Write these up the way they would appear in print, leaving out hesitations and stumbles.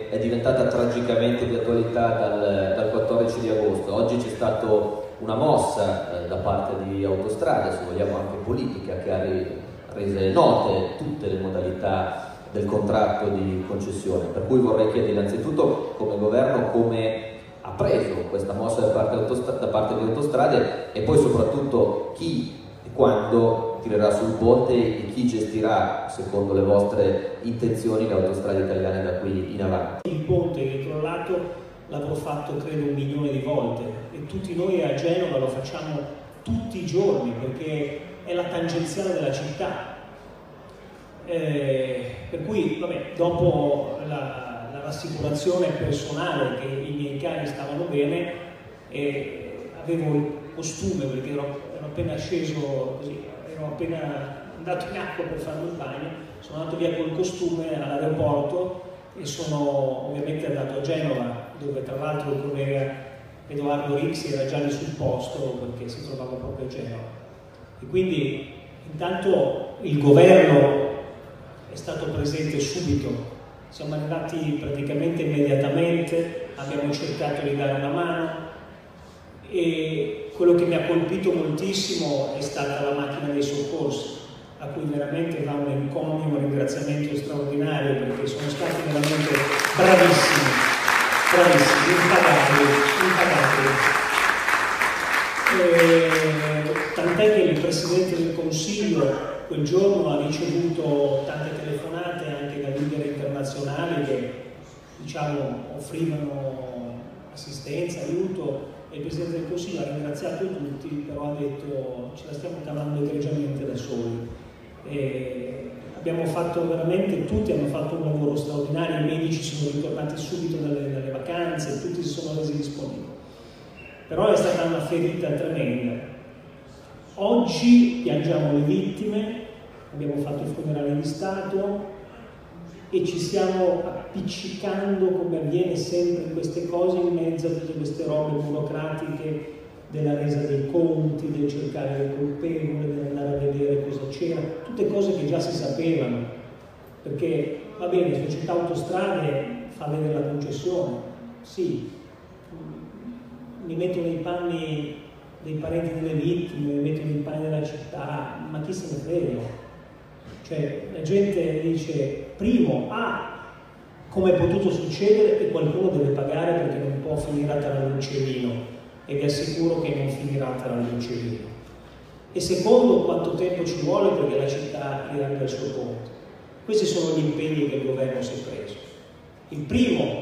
che è diventata tragicamente di attualità dal 14 di agosto. Oggi c'è stata una mossa da parte di Autostrade, se vogliamo anche politica, che ha rese note tutte le modalità del contratto di concessione, per cui vorrei chiedere innanzitutto come governo come ha preso questa mossa da parte di Autostrade, e poi soprattutto chi e quando tirerà sul ponte e chi gestirà, secondo le vostre intenzioni, le autostrade italiane da qui in avanti. Il ponte che è crollato l'avrò fatto credo 1 milione di volte, e tutti noi a Genova lo facciamo tutti i giorni perché è la tangenziale della città. Per cui, vabbè, dopo la rassicurazione personale che i miei cari stavano bene, avevo il costume perché ero appena sceso, così, ero appena andato in acqua per farmi il bagno, sono andato via col costume all'aeroporto e sono ovviamente andato a Genova, dove tra l'altro il collega Edoardo Rixi era già lì sul posto perché si trovava proprio a Genova. E quindi intanto il governo è stato presente subito, siamo arrivati praticamente immediatamente, abbiamo cercato di dare una mano, e quello che mi ha colpito moltissimo è stata la macchina dei soccorsi, a cui veramente va un encomio, un ringraziamento straordinario, perché sono stati veramente bravissimi, impagabili. Tant'è che il Presidente del Consiglio quel giorno ha ricevuto tante telefonate anche da leader internazionali che, diciamo, offrivano assistenza, aiuto, e il Presidente del Consiglio ha ringraziato tutti, però ha detto ce la stiamo cavando egregiamente da soli. Abbiamo fatto veramente, tutti hanno fatto un lavoro straordinario, i medici sono ritornati subito dalle vacanze, tutti si sono resi disponibili. Però è stata una ferita tremenda. Oggi piangiamo le vittime, abbiamo fatto il funerale di Stato e ci stiamo appiccicando, come avviene sempre in queste cose, in mezzo a tutte queste robe burocratiche della resa dei conti, del cercare il colpevole, dell'andare a vedere cosa c'era, tutte cose che già si sapevano, perché va bene, Società Autostrade fa vedere la concessione, sì, mi metto nei panni dei parenti delle vittime, mi metto nei panni della città, ma chi se ne frega? Cioè, la gente dice, primo, come è potuto succedere, e qualcuno deve pagare perché non può finire a Taralluccerino, e vi assicuro che non finirà a Taralluccerino. E secondo, quanto tempo ci vuole perché la città riabbia il suo conto. Questi sono gli impegni che il governo si è preso. Il primo,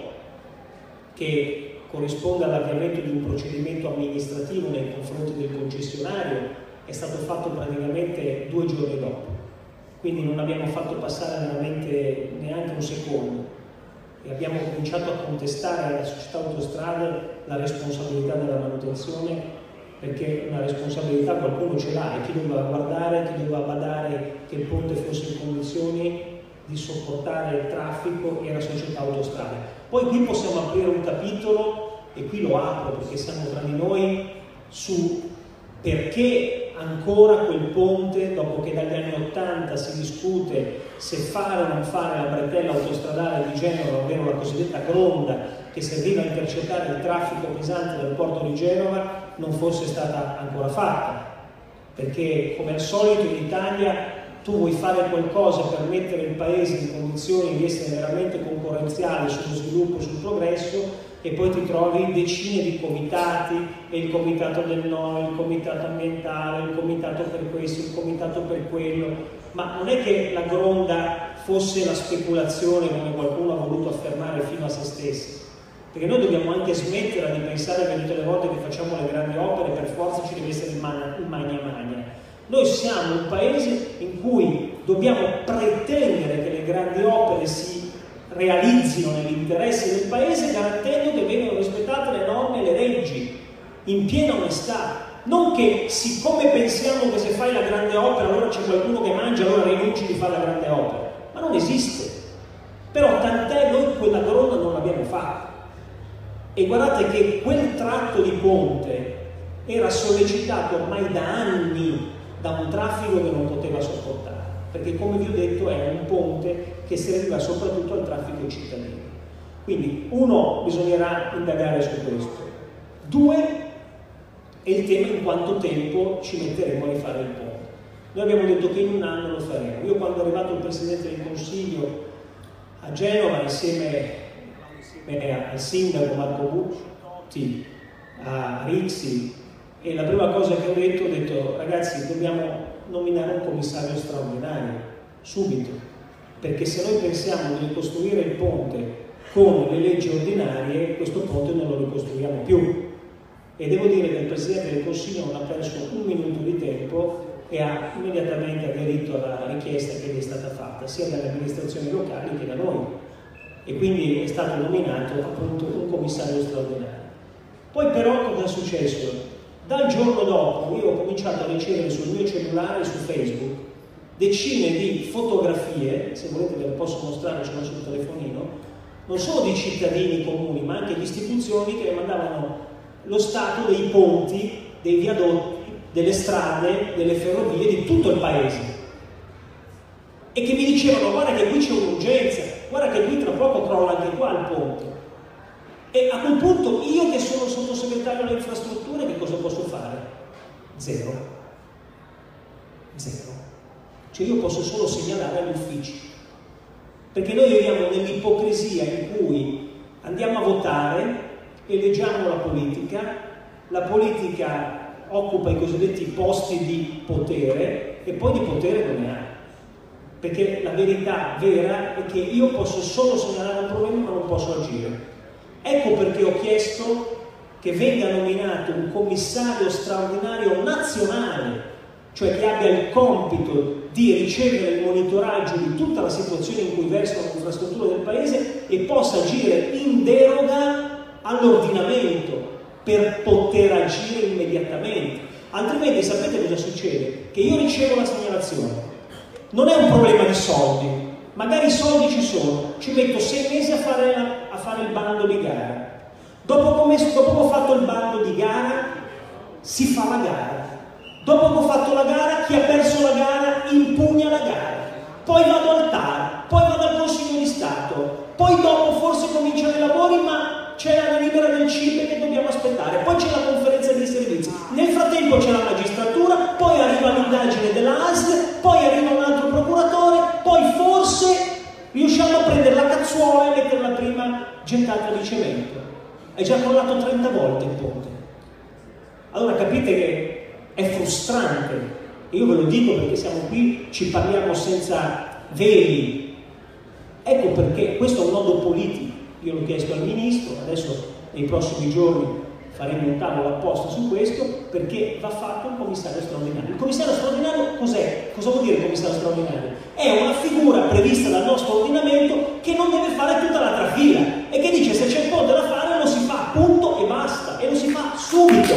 che corrisponde all'avviamento di un procedimento amministrativo nei confronti del concessionario, è stato fatto praticamente 2 giorni dopo. Quindi non abbiamo fatto passare veramente neanche un secondo e abbiamo cominciato a contestare alla Società Autostrade la responsabilità della manutenzione, perché una responsabilità qualcuno ce l'ha, e chi doveva guardare, chi doveva badare che il ponte fosse in condizioni di sopportare il traffico era Società Autostrade. Poi qui possiamo aprire un capitolo, e qui lo apro perché siamo tra di noi, su perché ancora quel ponte, dopo che dagli anni 80 si discute se fare o non fare la bretella autostradale di Genova, ovvero la cosiddetta gronda che serviva a intercettare il traffico pesante del porto di Genova, non fosse stata ancora fatta. Perché, come al solito in Italia, tu vuoi fare qualcosa per mettere il paese in condizioni di essere veramente concorrenziali sullo sviluppo e sul progresso, e poi ti trovi decine di comitati, e il comitato del no, il comitato ambientale, il comitato per questo, il comitato per quello. Ma non è che la gronda fosse la speculazione, come qualcuno ha voluto affermare fino a se stessi, perché noi dobbiamo anche smettere di pensare che tutte le volte che facciamo le grandi opere per forza ci deve essere il magna magna. Noi siamo un paese in cui dobbiamo pretendere che le grandi opere si realizzino nell'interesse del paese, garantendo che vengano rispettate le norme e le leggi in piena onestà. Non che, siccome pensiamo che se fai la grande opera allora c'è qualcuno che mangia, allora rinunci di fare la grande opera. Ma non esiste. Però tant'è, noi quella gronda non l'abbiamo fatta. E guardate che quel tratto di ponte era sollecitato ormai da anni da un traffico che non poteva sopportare, perché come vi ho detto è un ponte che serviva soprattutto al traffico cittadino. Quindi, uno, bisognerà indagare su questo. Due, è il tema in quanto tempo ci metteremo a rifare il ponte. Noi abbiamo detto che in un anno lo faremo. Io quando è arrivato il Presidente del Consiglio a Genova, insieme al sindaco Marco Butti, a Rixi, e la prima cosa che ho detto, ragazzi, dobbiamo nominare un commissario straordinario, subito, perché se noi pensiamo di ricostruire il ponte con le leggi ordinarie, questo ponte non lo ricostruiamo più. E devo dire che il Presidente del Consiglio non ha perso un minuto di tempo e ha immediatamente aderito alla richiesta che gli è stata fatta, sia dalle amministrazioni locali che da noi. E quindi è stato nominato appunto un commissario straordinario. Poi però cosa è successo? Dal giorno dopo io ho cominciato a ricevere sul mio cellulare, su Facebook, decine di fotografie, se volete ve le posso mostrare, ce l'ho sul telefonino, non solo di cittadini comuni, ma anche di istituzioni che mandavano lo stato dei ponti, dei viadotti, delle strade, delle ferrovie di tutto il paese. E che mi dicevano, guarda che qui c'è un'urgenza, guarda che qui tra poco crolla anche qua il ponte. E a quel punto io che sono sottosegretario alle infrastrutture che cosa posso fare? Zero. Cioè io posso solo segnalare agli uffici, perché noi viviamo nell'ipocrisia in cui andiamo a votare, eleggiamo la politica occupa i cosiddetti posti di potere e poi di potere non ne ha, perché la verità vera è che io posso solo segnalare un problema ma non posso agire. Ecco perché ho chiesto che venga nominato un commissario straordinario nazionale, cioè che abbia il compito di ricevere il monitoraggio di tutta la situazione in cui versano le infrastrutture del Paese e possa agire in deroga all'ordinamento per poter agire immediatamente. Altrimenti sapete cosa succede? Che io ricevo la segnalazione, non è un problema di soldi, magari i soldi ci sono, ci metto 6 mesi a fare il bando di gara. Dopo che ho fatto il bando di gara, si fa la gara. Dopo che ho fatto la gara, chi ha perso la gara impugna la gara. Poi vado al TAR, poi vado al Consiglio di Stato, poi dopo forse cominciano i lavori, ma c'è la delibera del CIPE che dobbiamo aspettare, poi c'è la conferenza dei servizi. Nel frattempo c'è la magistratura, poi arriva l'indagine della ASL, poi arriva un altro procuratore, poi forse riusciamo a prendere la cazzuola e mettere la prima gettata di cemento. È già crollato 30 volte il ponte. Allora capite che è frustrante. Io ve lo dico perché siamo qui, ci parliamo senza veli. Ecco perché questo è un nodo politico. Io l'ho chiesto al Ministro, adesso nei prossimi giorni faremo un tavolo apposta su questo, perché va fatto un commissario straordinario. Il commissario straordinario cos'è? Cosa vuol dire commissario straordinario? È una figura prevista dal nostro ordinamento che non deve fare tutta la trafila e che dice se c'è un ponte da fare lo si fa, punto e basta, e lo si fa subito.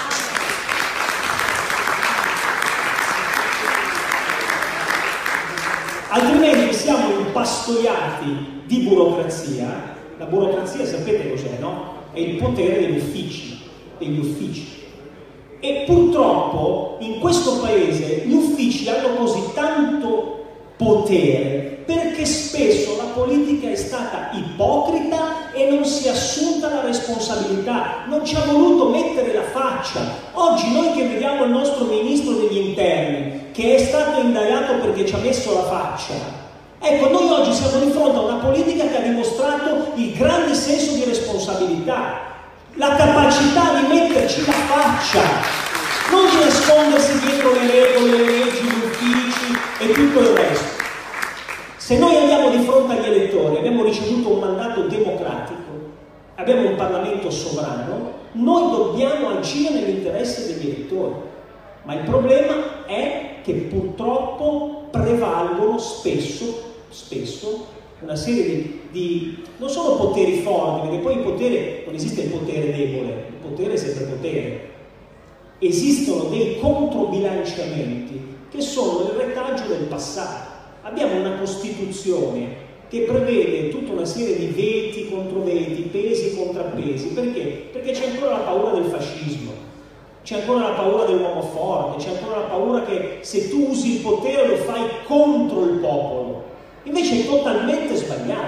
Altrimenti siamo impastoiati di burocrazia. La burocrazia sapete cos'è, no? È il potere degli uffici. E purtroppo in questo paese gli uffici hanno così tanto potere perché spesso la politica è stata ipocrita e non si è assunta la responsabilità, non ci ha voluto mettere la faccia. Oggi noi che vediamo il nostro ministro degli interni che è stato indagato perché ci ha messo la faccia, ecco, noi oggi siamo di fronte a una politica che ha dimostrato il grande senso di responsabilità, la capacità di metterci la faccia, non di nascondersi dietro le regole, le leggi, gli uffici e tutto il resto. Se noi andiamo di fronte agli elettori, abbiamo ricevuto un mandato democratico, abbiamo un Parlamento sovrano, noi dobbiamo agire nell'interesse degli elettori. Ma il problema è che purtroppo prevalgono spesso una serie di non solo poteri forti, perché poi il potere, non esiste il potere debole, il potere è sempre potere. Esistono dei controbilanciamenti che sono il retaggio del passato. Abbiamo una Costituzione che prevede tutta una serie di veti contro veti, pesi e contrappesi. Perché? Perché c'è ancora la paura del fascismo, c'è ancora la paura dell'uomo forte, c'è ancora la paura che se tu usi il potere lo fai contro il popolo. Invece è totalmente sbagliato.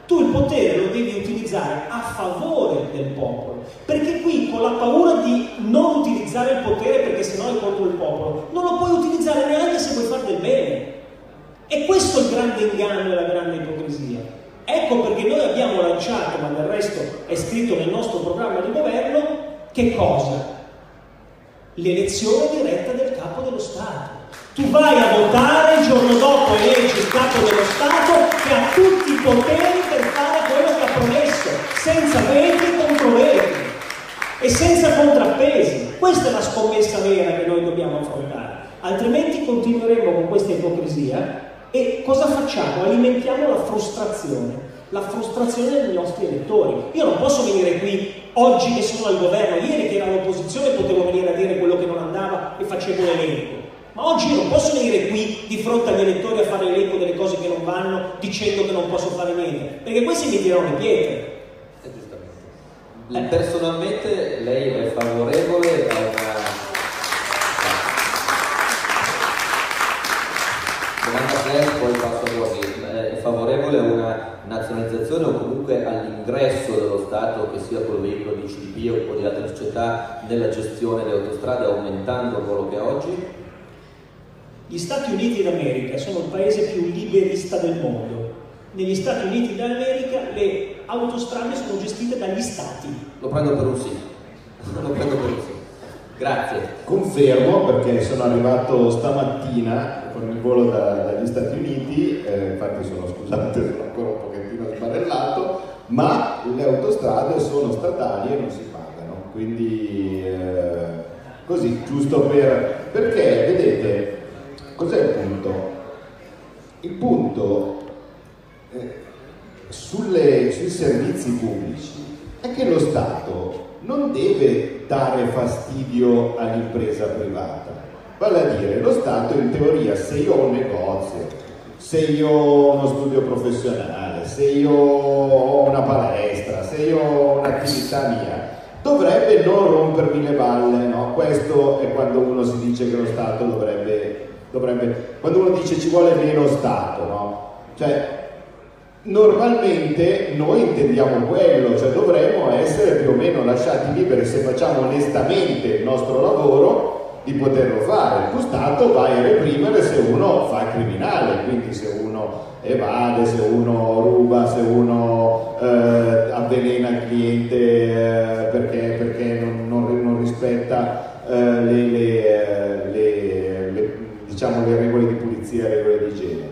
Tu il potere lo devi utilizzare a favore del popolo, perché qui con la paura di non utilizzare il potere perché sennò è contro il popolo, non lo puoi utilizzare neanche se vuoi fare del bene. E questo è il grande inganno e la grande ipocrisia. Ecco perché noi abbiamo lanciato, ma del resto è scritto nel nostro programma di governo, che cosa? L'elezione diretta del capo dello Stato. Tu vai a votare, il giorno dopo eleggi il capo dello Stato che ha tutti i poteri per fare quello che ha promesso, senza veti e controveti e senza contrappesi. Questa è la scommessa vera che noi dobbiamo affrontare, altrimenti continueremo con questa ipocrisia. E cosa facciamo? Alimentiamo la frustrazione dei nostri elettori. Io non posso venire qui oggi che sono al governo, ieri che ero all'opposizione potevo venire a dire quello che non andava e facevo l'elenco. Ma oggi io non posso venire qui di fronte agli elettori a fare l'elenco delle cose che non vanno dicendo che non posso fare niente, perché questi mi tirano le pietre. Giustamente. Personalmente lei è favorevole a una domanda, poi passo a voi. È favorevole a una nazionalizzazione o comunque all'ingresso dello Stato, che sia col veicolo di CDP o di altre società, nella gestione delle autostrade, aumentando il ruolo che ha oggi? Gli Stati Uniti d'America sono il paese più liberista del mondo. Negli Stati Uniti d'America le autostrade sono gestite dagli stati. Lo prendo per un sì. Lo prendo per un sì. Grazie. Confermo, perché sono arrivato stamattina con il volo dagli Stati Uniti, infatti scusate, sono ancora un pochettino sbarellato, ma le autostrade sono statali e non si pagano, quindi così, giusto perché vedete, cos'è il punto? Il punto sui servizi pubblici è che lo Stato non deve dare fastidio all'impresa privata. Vale a dire, lo Stato in teoria, se io ho un negozio, se io ho uno studio professionale, se io ho una palestra, se io ho un'attività mia, dovrebbe non rompermi le balle, no? Questo è quando uno si dice che lo Stato dovrebbe quando uno dice ci vuole meno Stato, no? Cioè, normalmente noi intendiamo quello, cioè dovremmo essere più o meno lasciati liberi, se facciamo onestamente il nostro lavoro, di poterlo fare. Tu Stato vai a reprimere se uno fa il criminale, quindi se uno evade, se uno ruba, se uno avvelena il cliente perché non rispetta diciamo le regole di pulizia, le regole di igiene.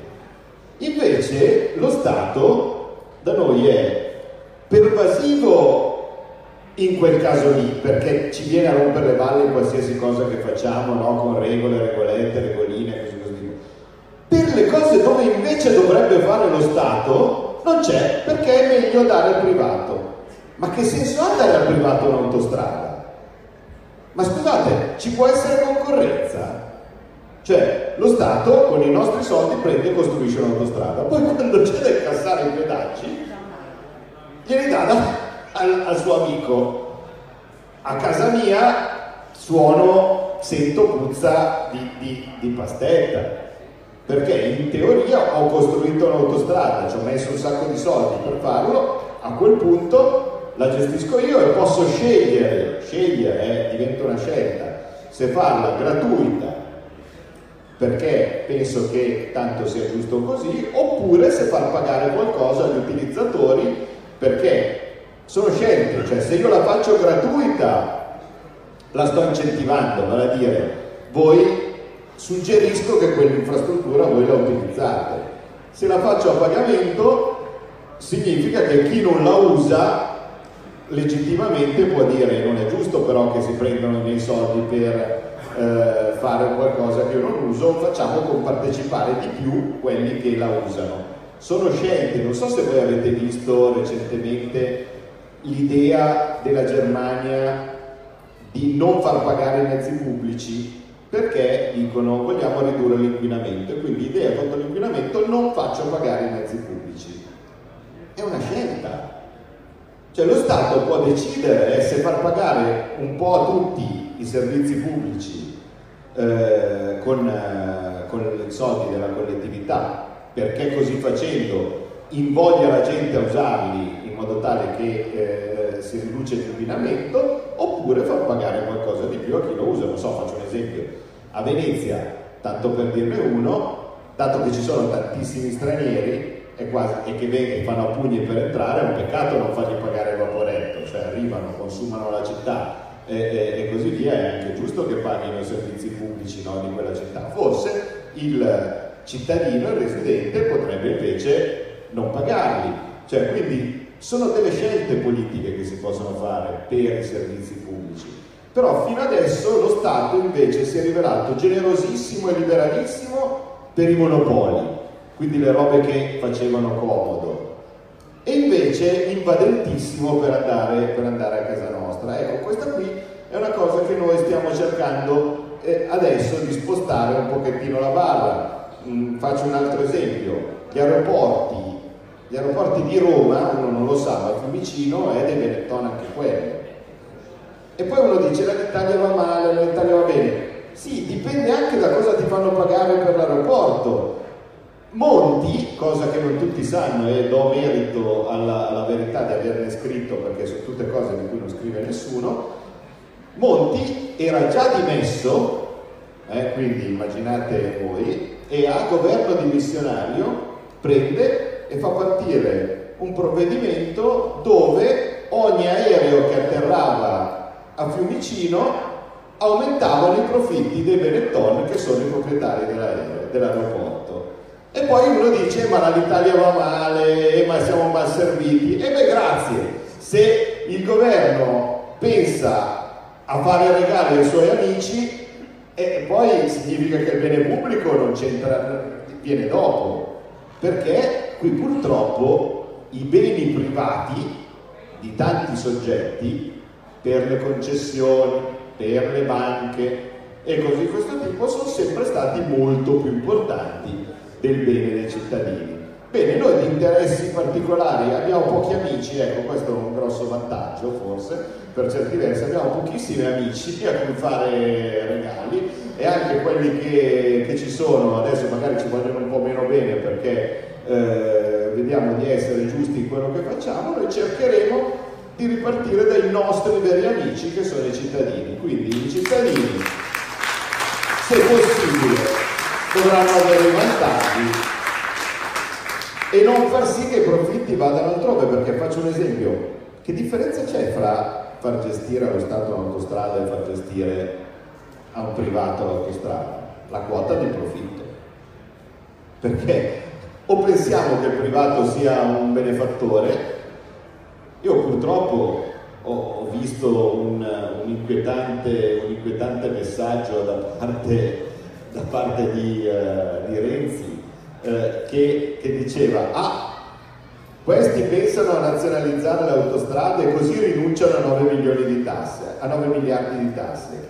Invece lo Stato da noi è pervasivo in quel caso lì, perché ci viene a rompere le balle in qualsiasi cosa che facciamo, no? Con regole, regolette, regoline, così. Per le cose dove invece dovrebbe fare lo Stato non c'è, perché è meglio dare al privato. Ma che senso ha dare al privato un'autostrada? Ma scusate, ci può essere concorrenza? Cioè, lo Stato con i nostri soldi prende e costruisce un'autostrada, poi quando c'è da incassare i pedaggi glieli dà al suo amico. A casa mia sento puzza di pastetta, perché in teoria ho costruito un'autostrada, ci ho messo un sacco di soldi per farlo, a quel punto la gestisco io e posso scegliere, diventa una scelta, se farla gratuita perché penso che tanto sia giusto così, oppure se far pagare qualcosa agli utilizzatori, perché sono scelte, cioè se io la faccio gratuita la sto incentivando, vale a dire suggerisco che quell'infrastruttura voi la utilizzate. Se la faccio a pagamento significa che chi non la usa legittimamente può dire non è giusto però che si prendano i miei soldi per fare qualcosa che io non uso, facciamo compartecipare di più quelli che la usano. Sono scelte, non so se voi avete visto recentemente l'idea della Germania di non far pagare i mezzi pubblici perché dicono vogliamo ridurre l'inquinamento, e quindi idea contro l'inquinamento, non faccio pagare i mezzi pubblici. È una scelta, cioè lo Stato può decidere se far pagare un po' a tutti i servizi pubblici con i soldi della collettività, perché così facendo invoglia la gente a usarli in modo tale che si riduce l'inquinamento, oppure far pagare qualcosa di più a chi lo usa. Non so, faccio un esempio: a Venezia, tanto per dirne uno, dato che ci sono tantissimi stranieri e che fanno a pugni per entrare, è un peccato non fargli pagare il vaporetto, cioè arrivano, consumano la città e così via. È anche giusto che paghino i servizi pubblici, no, di quella città. Forse il cittadino, il residente, potrebbe invece non pagarli. Cioè, quindi sono delle scelte politiche che si possono fare per i servizi pubblici. Però fino adesso lo Stato invece si è rivelato generosissimo e liberalissimo per i monopoli, quindi le robe che facevano comodo, e invece invadentissimo per andare a casa nostra. Ecco, questa qui è una cosa che noi stiamo cercando adesso di spostare un pochettino la barra. Faccio un altro esempio: gli aeroporti di Roma, uno non lo sa, ma Fiumicino è dei Benetton anche quello. E poi uno dice l'Italia va male, l'Italia va bene. Sì, dipende anche da cosa ti fanno pagare per l'aeroporto. Monti, cosa che non tutti sanno, e do merito alla verità di averne scritto, perché sono tutte cose di cui non scrive nessuno, Monti era già dimesso, quindi immaginate voi, e a governo dimissionario prende e fa partire un provvedimento dove ogni aereo che atterrava a Fiumicino aumentavano i profitti dei Benetton, che sono i proprietari dell'aeroporto. E poi uno dice: ma l'Italia va male, ma siamo mal serviti. E beh, grazie, se il governo pensa a fare regali ai suoi amici, e poi significa che il bene pubblico non c'entra, viene dopo, perché qui purtroppo i beni privati di tanti soggetti, per le concessioni, per le banche e così di questo tipo, sono sempre stati molto più importanti del bene dei cittadini. Bene, noi di interessi particolari abbiamo pochi amici, ecco, questo è un grosso vantaggio forse, per certi versi abbiamo pochissimi amici a cui fare regali, e anche quelli che ci sono adesso magari ci vogliono un po' meno bene perché vediamo di essere giusti in quello che facciamo. Noi cercheremo di ripartire dai nostri veri amici, che sono i cittadini. Quindi i cittadini, se possibile, dovranno avere i vantaggi e non far sì che i profitti vadano altrove, perché faccio un esempio: che differenza c'è fra far gestire allo Stato un'autostrada e far gestire a un privato l'autostrada? La quota di profitto. Perché o pensiamo che il privato sia un benefattore. Io purtroppo ho visto un inquietante messaggio da parte di Renzi, che diceva: questi pensano a nazionalizzare le autostrade e così rinunciano a 9 milioni di tasse, a 9 miliardi di tasse.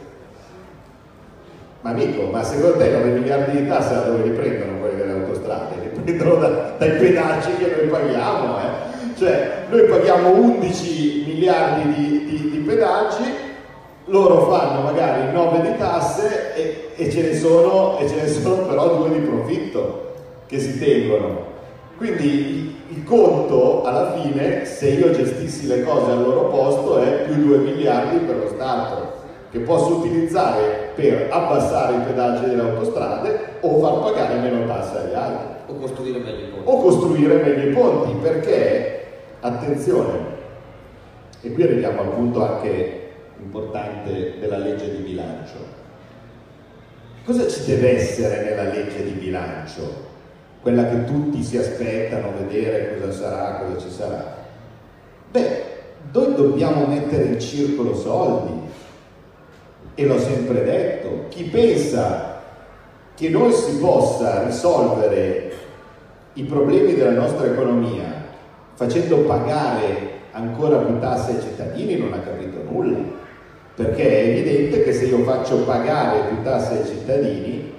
Ma amico, ma secondo te 9 miliardi di tasse da dove li prendono quelli delle autostrade? Li prendono dai pedaggi che noi paghiamo, Cioè, noi paghiamo 11 miliardi di pedaggi, loro fanno magari 9 di tasse e ce ne sono però 2 di profitto che si tengono. Quindi il conto alla fine, se io gestissi le cose al loro posto, è più 2 miliardi per lo Stato, che posso utilizzare per abbassare i pedaggi delle autostrade o far pagare meno tasse agli altri. O costruire meglio i ponti. O costruire meglio i ponti, perché, attenzione, e qui arriviamo al punto anche importante della legge di bilancio. Cosa ci deve essere nella legge di bilancio? Quella che tutti si aspettano, vedere cosa sarà, cosa ci sarà. Beh, noi dobbiamo mettere in circolo soldi, e l'ho sempre detto: chi pensa che noi si possa risolvere i problemi della nostra economia facendo pagare ancora più tasse ai cittadini non ha capito nulla, perché è evidente che se io faccio pagare più tasse ai cittadini,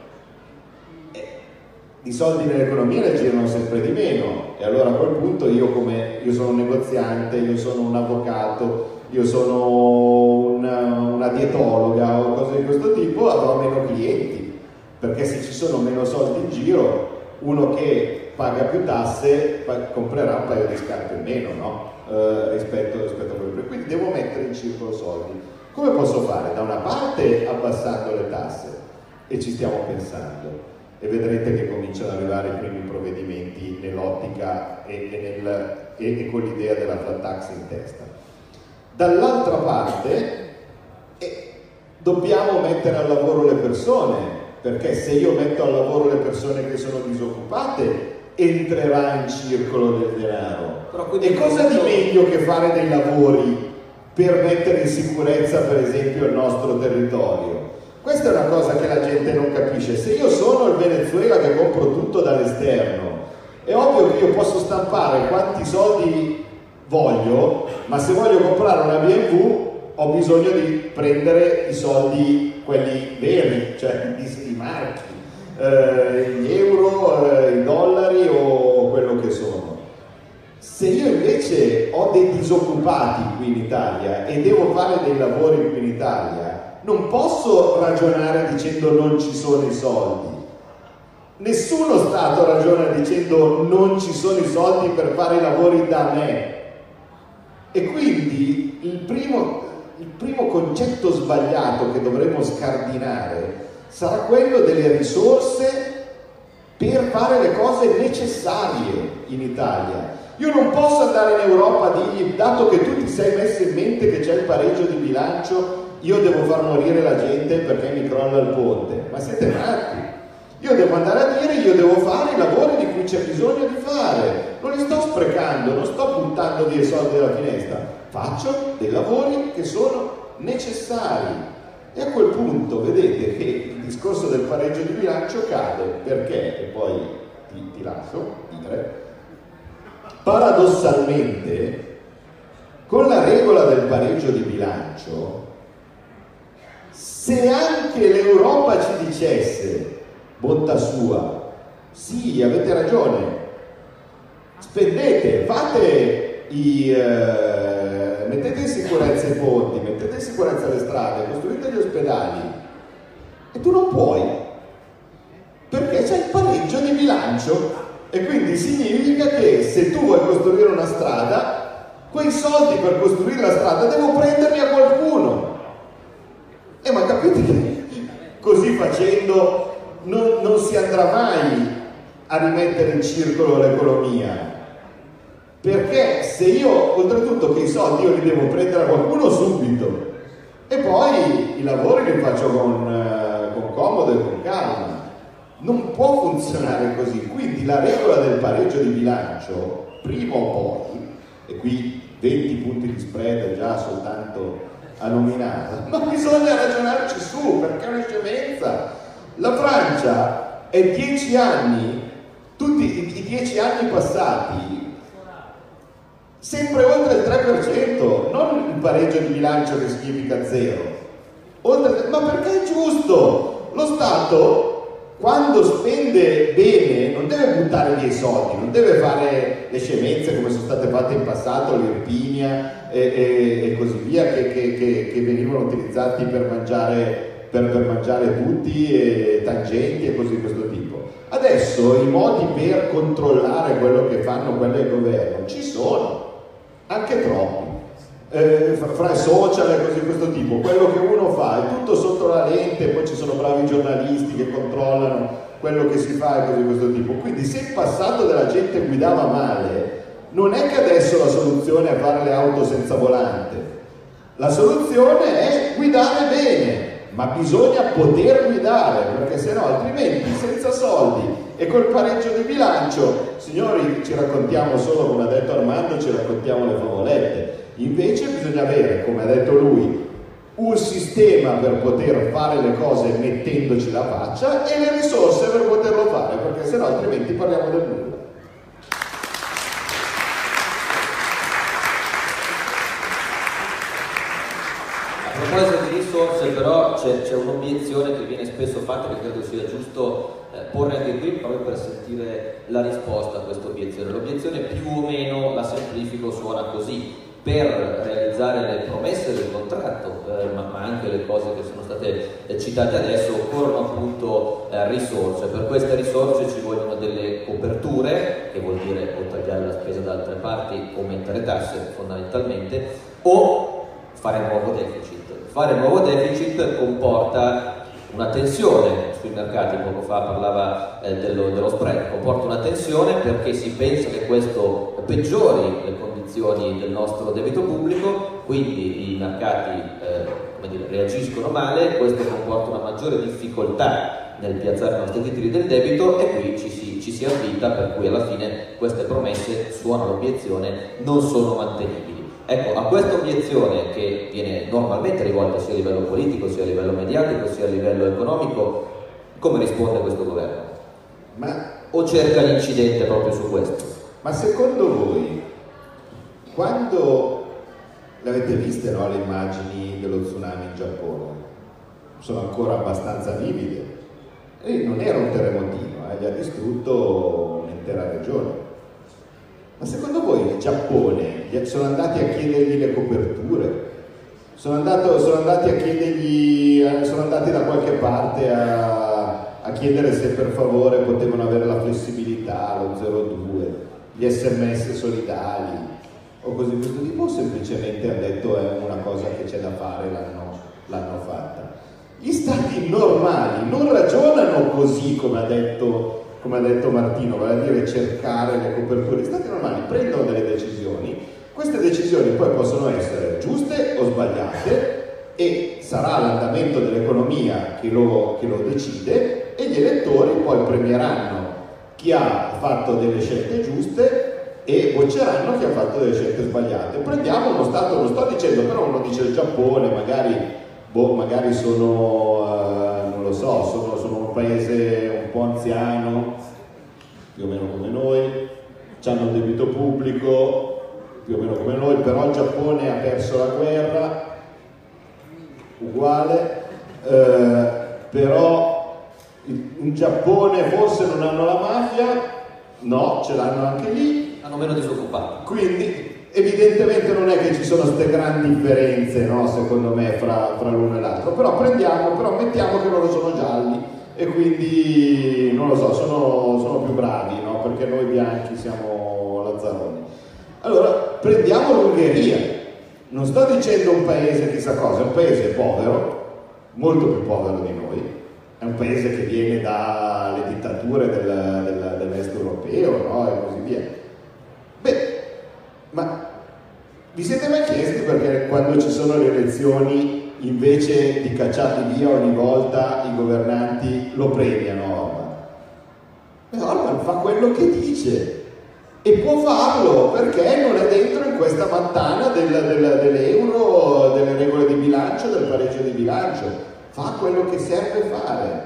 di soldi nell'economia ne girano sempre di meno, e allora a quel punto io sono un negoziante, io sono un avvocato, io sono una dietologa o cose di questo tipo, avrò meno clienti, perché se ci sono meno soldi in giro, uno che paga più tasse comprerà un paio di scarpe in meno, no? Rispetto a quello. Quindi devo mettere in circolo soldi. Come posso fare? Da una parte abbassando le tasse, e ci stiamo pensando, e vedrete che cominciano ad arrivare i primi provvedimenti nell'ottica e con l'idea della flat tax in testa. Dall'altra parte dobbiamo mettere al lavoro le persone, perché se io metto al lavoro le persone che sono disoccupate entrerà in circolo del denaro. E cosa di meglio che fare dei lavori per mettere in sicurezza per esempio il nostro territorio? Questa è una cosa che la gente non capisce. Se io sono il Venezuela che compro tutto dall'esterno, è ovvio che io posso stampare quanti soldi voglio, ma se voglio comprare una BMW ho bisogno di prendere i soldi, quelli veri, cioè i marchi, gli euro, i dollari o quello che sono. Se io invece ho dei disoccupati qui in Italia e devo fare dei lavori qui in Italia, non posso ragionare dicendo non ci sono i soldi. Nessuno Stato ragiona dicendo non ci sono i soldi per fare i lavori da me. E quindi il primo concetto sbagliato che dovremo scardinare sarà quello delle risorse per fare le cose necessarie in Italia. Io non posso andare in Europa a dirgli, dato che tu ti sei messo in mente che c'è il pareggio di bilancio, io devo far morire la gente perché mi crolla il ponte. Ma siete matti? Io devo andare a dire, io devo fare i lavori di cui c'è bisogno di fare. Non li sto sprecando, non sto buttando via i soldi dalla finestra. Faccio dei lavori che sono necessari. E a quel punto vedete che il discorso del pareggio di bilancio cade, perché, e poi ti lascio dire, paradossalmente, con la regola del pareggio di bilancio, se anche l'Europa ci dicesse, bontà sua, sì, avete ragione, spendete, mettete in sicurezza i ponti, mettete in sicurezza le strade, costruite gli ospedali, e tu non puoi, perché c'è il pareggio di bilancio. E quindi significa che se tu vuoi costruire una strada, quei soldi per costruire la strada devo prenderli a qualcuno. Ma capite che così facendo non si andrà mai a rimettere in circolo l'economia. Perché se io, oltretutto che i soldi io li devo prendere a qualcuno subito, e poi i lavori li faccio con comodo e con calma. Non può funzionare così, quindi la regola del pareggio di bilancio, prima o poi, e qui 20 punti di spread già soltanto a nominare, ma bisogna ragionarci su, perché è una scemenza. La Francia è 10 anni, tutti i 10 anni passati, sempre oltre il 3%, non il pareggio di bilancio che significa zero, ma perché è giusto. Lo Stato, quando spende bene, non deve buttare via i soldi, non deve fare le scemenze come sono state fatte in passato, l'Irpinia e così via, che venivano utilizzati per mangiare tutti, e tangenti e cose di questo tipo. Adesso i modi per controllare quello che fanno quelli del governo ci sono, anche troppi. Fra i social e cose di questo tipo, quello che uno fa è tutto sotto la lente, poi ci sono bravi giornalisti che controllano quello che si fa e cose di questo tipo. Quindi se il passato della gente guidava male, non è che adesso la soluzione è fare le auto senza volante, la soluzione è guidare bene, ma bisogna poter guidare, perché sennò altrimenti senza soldi e col pareggio di bilancio, signori, ci raccontiamo solo, come ha detto Armando, ci raccontiamo le favolette. Invece bisogna avere, come ha detto lui, un sistema per poter fare le cose mettendoci la faccia e le risorse per poterlo fare, perché sennò altrimenti parliamo del nulla. A proposito di risorse, però, c'è un'obiezione che viene spesso fatta, che credo sia giusto porre anche qui proprio per sentire la risposta a questa obiezione. L'obiezione più o meno, la semplifico, suona così: per realizzare realizzare le promesse del contratto, ma anche le cose che sono state citate adesso, occorrono appunto risorse. Per queste risorse ci vogliono delle coperture, che vuol dire o tagliare la spesa da altre parti o mettere tasse fondamentalmente, o fare nuovo deficit. Fare nuovo deficit comporta una tensione sui mercati, poco fa parlava dello spread, comporta una tensione perché si pensa che questo peggiori le condizioni del nostro debito pubblico, quindi i mercati reagiscono male, questo comporta una maggiore difficoltà nel piazzare i nostri titoli del debito e qui ci si avvita, per cui alla fine queste promesse, suona l'obiezione, non sono mantenibili. Ecco, a questa obiezione, che viene normalmente rivolta sia a livello politico, sia a livello mediatico, sia a livello economico, come risponde questo governo? O cerca l'incidente proprio su questo? Ma secondo voi, quando le avete viste, no, le immagini dello tsunami in Giappone? Sono ancora abbastanza vivide. E non era un terremotino, gli ha distrutto un'intera regione. Ma secondo voi il Giappone sono andati a chiedergli le coperture? Sono andati a chiedergli, sono andati da qualche parte a chiedere se per favore potevano avere la flessibilità, lo 02, gli SMS solidali o cose di questo tipo, o semplicemente hanno detto è una cosa che c'è da fare, l'hanno fatta? Gli stati normali non ragionano così come ha detto Martino, vale a dire cercare le coperture. Gli stati normali prendono delle decisioni, queste decisioni poi possono essere giuste o sbagliate e sarà l'andamento dell'economia che lo decide e gli elettori poi premieranno chi ha fatto delle scelte giuste e bocceranno chi ha fatto delle scelte sbagliate. Prendiamo uno stato, non sto dicendo, però uno dice il Giappone, magari sono, non lo so, sono un paese un po' anziano, più o meno come noi, hanno un debito pubblico, più o meno come noi, però il Giappone ha perso la guerra, uguale, però in Giappone forse non hanno la mafia, no, ce l'hanno anche lì. Hanno meno disoccupati. Quindi evidentemente non è che ci sono queste grandi differenze, no, secondo me, fra l'uno e l'altro, però mettiamo che loro sono gialli e quindi, non lo so, sono più bravi, no, perché noi bianchi siamo lazzaroni. Allora, prendiamo l'Ungheria, non sto dicendo un paese chissà cosa, è un paese povero, molto più povero di noi, è un paese che viene dalle dittature dell'est europeo, no, e così via. Beh, ma vi siete mai chiesti perché quando ci sono le elezioni, invece di cacciarli via ogni volta, i governanti lo premiano Orban? E Orban fa quello che dice e può farlo perché non è dentro in questa mattana dell'euro, delle regole di bilancio, del pareggio di bilancio. Fa quello che serve fare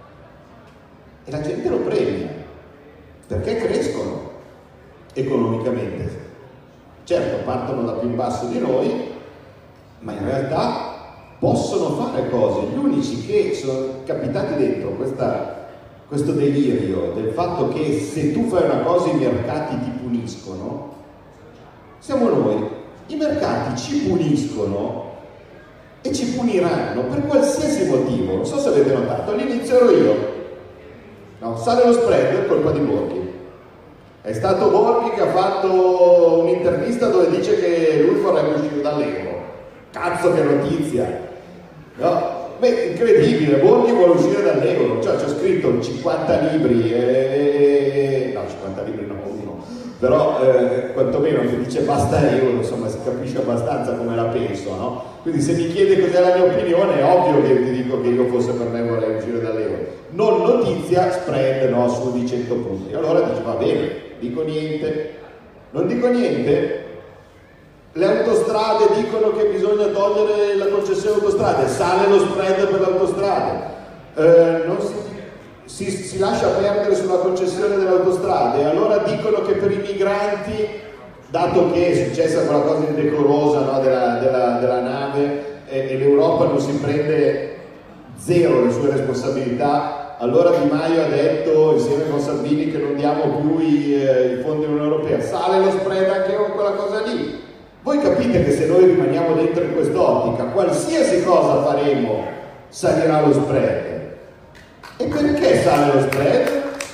e la gente lo premia perché crescono economicamente. Certo, partono da più in basso di noi, ma in realtà possono fare cose. Gli unici che sono capitati dentro questo delirio del fatto che se tu fai una cosa i mercati ti puniscono, siamo noi. I mercati ci puniscono e ci puniranno per qualsiasi motivo. Non so se avete notato, all'inizio ero io. No, sale lo spread per colpa di Borghi. È stato Borghi che ha fatto un'intervista dove dice che lui vorrebbe uscire dall'euro. Cazzo che notizia! No? Beh, incredibile, Borghi vuole uscire dall'euro, cioè c'è scritto 50 libri, no, 50 libri no, uno, però quantomeno che dice basta euro, insomma si capisce abbastanza come la penso, no? Quindi se mi chiede cos'è la mia opinione è ovvio che ti dico che io fosse per me vorrei uscire dall'euro. Non notizia, spread, no, su di 100 punti. Allora dice va bene, dico niente, non dico niente. Le autostrade dicono che bisogna togliere la concessione autostrade, sale lo spread per le autostrade, non si lascia perdere sulla concessione delle autostrade, allora dicono che per i migranti, dato che è successa quella cosa indecorosa, no, della nave e l'Europa non si prende zero le sue responsabilità, allora Di Maio ha detto insieme con Salvini che non diamo più i fondi dell'Unione Europea, sale lo spread anche con quella cosa lì. Voi capite che se noi rimaniamo dentro in quest'ottica, qualsiasi cosa faremo salirà lo spread. E perché sale lo spread?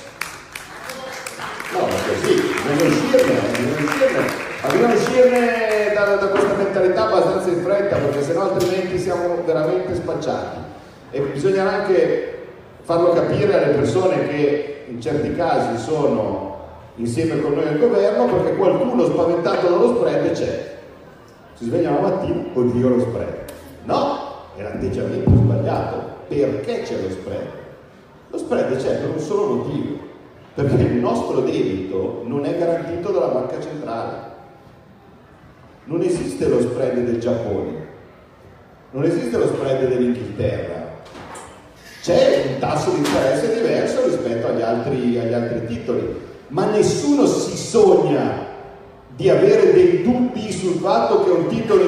No, così, dobbiamo uscirne da questa mentalità abbastanza in fretta, perché sennò altrimenti siamo veramente spacciati. E bisogna anche farlo capire alle persone che in certi casi sono insieme con noi al governo, perché qualcuno spaventato dallo spread c'è. Si sveglia la mattina, oddio lo spread. No, è l'atteggiamento sbagliato. Perché c'è lo spread? Lo spread c'è per un solo motivo, perché il nostro debito non è garantito dalla banca centrale. Non esiste lo spread del Giappone, non esiste lo spread dell'Inghilterra. C'è un tasso di interesse diverso rispetto agli altri titoli, ma nessuno si sogna di avere dei dubbi sul fatto che un titolo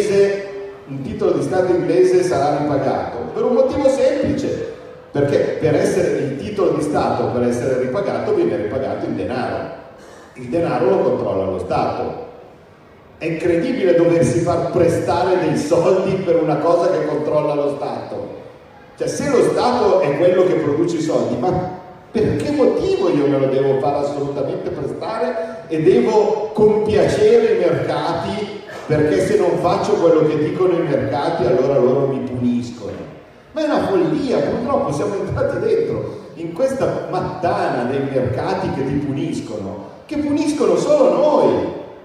di Stato inglese sarà ripagato, per un motivo semplice, perché per essere il titolo di Stato, per essere ripagato, viene ripagato in denaro. Il denaro lo controlla lo Stato. È incredibile doversi far prestare dei soldi per una cosa che controlla lo Stato. Cioè, se lo Stato è quello che produce i soldi, ma per che motivo io me lo devo far assolutamente prestare e devo compiacere i mercati, perché se non faccio quello che dicono i mercati allora loro mi puniscono? Ma è una follia, purtroppo siamo entrati dentro in questa mattana dei mercati che ti puniscono, che puniscono solo noi,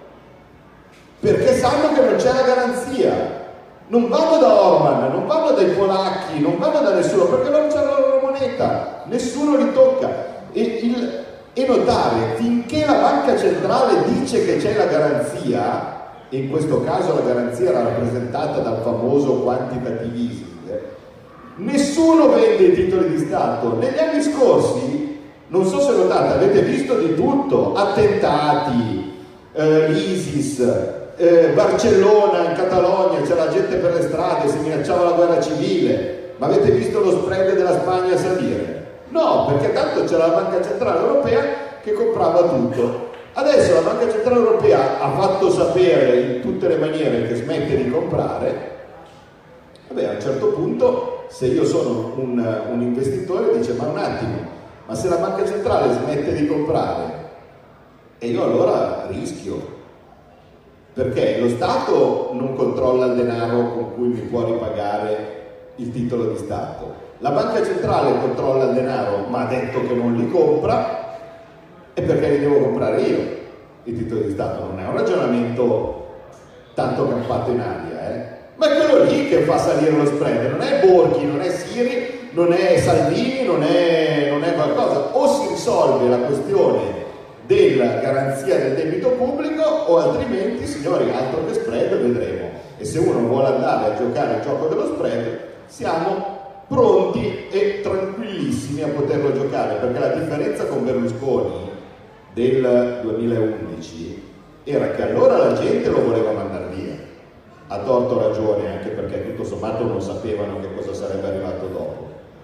perché sanno che non c'è la garanzia. Non vanno da Orban, non vanno dai polacchi, non vanno da nessuno, perché non c'è la loro moneta, nessuno li tocca. E notare, finché la banca centrale dice che c'è la garanzia, e in questo caso la garanzia era rappresentata dal famoso quantitative easing, nessuno vende i titoli di Stato. Negli anni scorsi, non so se notate, avete visto di tutto: attentati, l'ISIS, Barcellona in Catalogna, c'era la gente per le strade, si minacciava la guerra civile. Ma avete visto lo spread della Spagna salire? No, perché tanto c'era la Banca Centrale Europea che comprava tutto. Adesso la Banca Centrale Europea ha fatto sapere in tutte le maniere che smette di comprare. Vabbè, a un certo punto, se io sono un investitore, dice: ma un attimo, ma se la Banca Centrale smette di comprare, e io allora rischio, perché lo Stato non controlla il denaro con cui mi può ripagare il titolo di Stato. La Banca Centrale controlla il denaro, ma ha detto che non li compra, e perché li devo comprare io i titoli di Stato? Non è un ragionamento tanto campato in aria, ma è quello lì che fa salire lo spread. Non è Borghi, non è Siri, non è Salvini, non è qualcosa. O si risolve la questione della garanzia del debito pubblico, o altrimenti, signori, altro che spread vedremo. E se uno vuole andare a giocare il gioco dello spread, siamo pronti e tranquillissimi a poterlo giocare, perché la differenza con Berlusconi del 2011 era che allora la gente lo voleva mandare via, a torto ragione, anche perché tutto sommato non sapevano che cosa sarebbe arrivato dopo.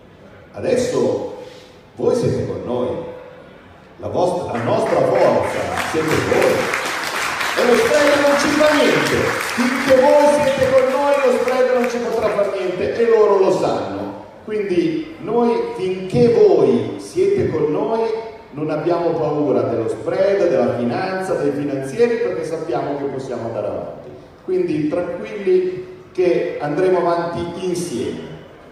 Adesso voi siete con noi, la nostra forza siete voi, e lo spread non ci fa niente. Finché voi siete con noi lo spread non ci potrà far niente, e loro lo sanno. Quindi noi, finché voi siete con noi, non abbiamo paura dello spread, della finanza, dei finanzieri, perché sappiamo che possiamo andare avanti. Quindi tranquilli che andremo avanti insieme.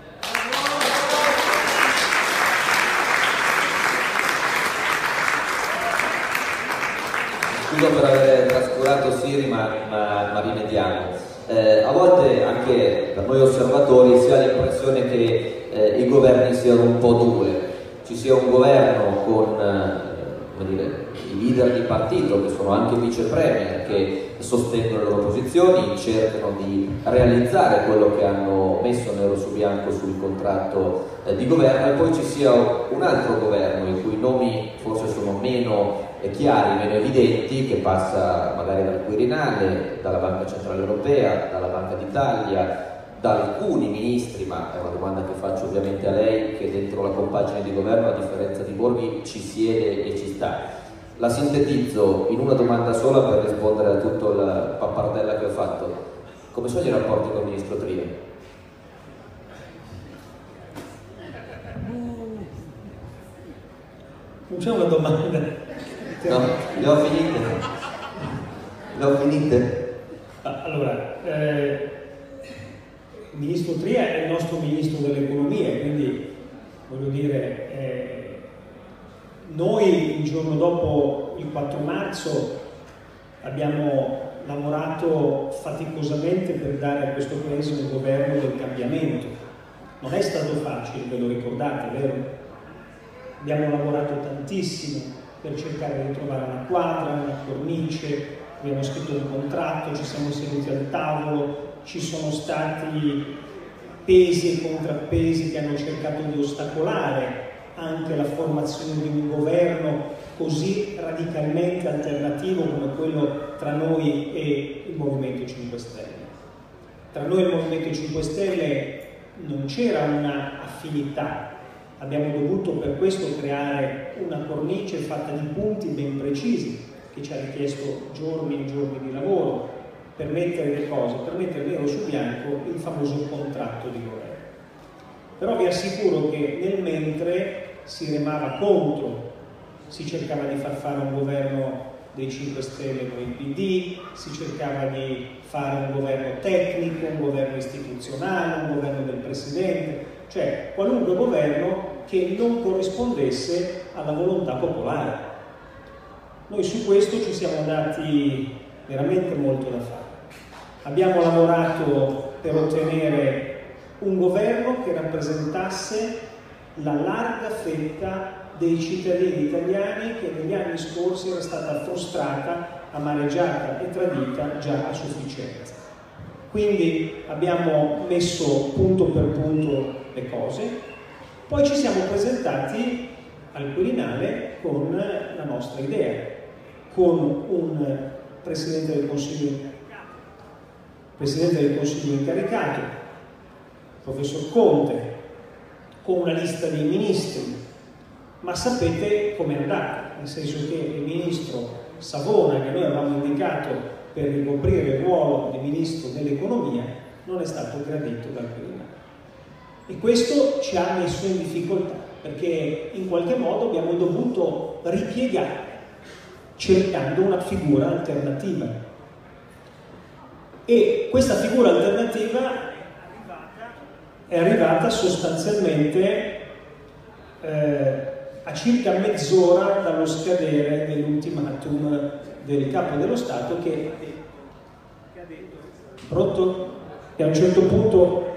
Scusa per aver trascurato Siri, ma rimediamo. A volte anche per noi osservatori si ha l'impressione che i governi siano un po' due. Ci sia un governo con i leader di partito, che sono anche vice premier, che sostengono le loro posizioni, cercano di realizzare quello che hanno messo nero su bianco sul contratto di governo, e poi ci sia un altro governo i cui nomi forse sono meno chiari, meno evidenti, che passa magari dal Quirinale, dalla Banca Centrale Europea, dalla Banca d'Italia, da alcuni ministri, ma è una domanda che faccio ovviamente a lei, che dentro la compagine di governo, a differenza di Borghi, ci siede e ci sta. La sintetizzo in una domanda sola per rispondere a tutta la pappardella che ho fatto. Come sono i rapporti con il ministro Tria? Non c'è una domanda. No, le ho finite. Le ho finite. Allora, il ministro Tria è il nostro ministro dell'economia, quindi voglio dire, noi il giorno dopo il 4 marzo abbiamo lavorato faticosamente per dare a questo paese un governo del cambiamento. Non è stato facile, ve lo ricordate, vero? Abbiamo lavorato tantissimo per cercare di trovare una quadra, una cornice, abbiamo scritto un contratto, ci siamo seduti al tavolo, ci sono stati pesi e contrappesi che hanno cercato di ostacolare anche la formazione di un governo così radicalmente alternativo come quello tra noi e il Movimento 5 Stelle. Tra noi e il Movimento 5 Stelle non c'era una affinità, abbiamo dovuto per questo creare una cornice fatta di punti ben precisi che ci ha richiesto giorni e giorni di lavoro per mettere le cose, per mettere nero su bianco il famoso contratto di governo. Però vi assicuro che nel mentre si remava contro, si cercava di far fare un governo dei 5 Stelle con il PD, si cercava di fare un governo tecnico, un governo istituzionale, un governo del Presidente, cioè qualunque governo che non corrispondesse alla volontà popolare. Noi su questo ci siamo dati veramente molto da fare. Abbiamo lavorato per ottenere un governo che rappresentasse la larga fetta dei cittadini italiani che negli anni scorsi era stata frustrata, amareggiata e tradita già a sufficienza. Quindi abbiamo messo punto per punto le cose, poi ci siamo presentati al Quirinale con la nostra idea, con un Presidente del Consiglio incaricato, professor Conte, con una lista di ministri, ma sapete com'è andata, nel senso che il ministro Savona, che noi avevamo indicato per ricoprire il ruolo di ministro dell'economia, non è stato gradito dal Quirinale. E questo ci ha messo in difficoltà, perché in qualche modo abbiamo dovuto ripiegare, cercando una figura alternativa. E questa figura alternativa è arrivata sostanzialmente a circa mezz'ora dallo scadere dell'ultimatum del Capo dello Stato che ha detto, pronto? Che a un certo punto,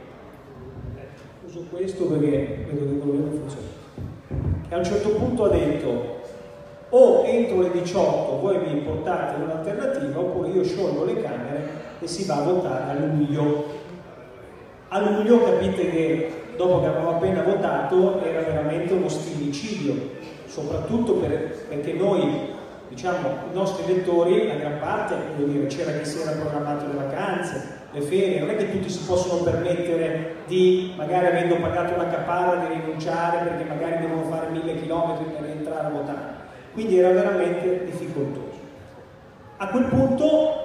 uso questo perché vedo che quello non funziona, che a un certo punto ha detto: o entro le 18 voi mi portate un'alternativa oppure io sciolgo le Camere e si va a votare a luglio. A luglio capite che dopo che avevamo appena votato era veramente uno stillicidio, soprattutto perché noi, diciamo, i nostri elettori, la gran parte, voglio dire, c'era chi si era programmato le vacanze, le ferie, non è che tutti si possono permettere di, magari avendo pagato una caparra, di rinunciare perché magari devono fare 1000 chilometri per entrare a votare. Quindi era veramente difficoltoso. A quel punto,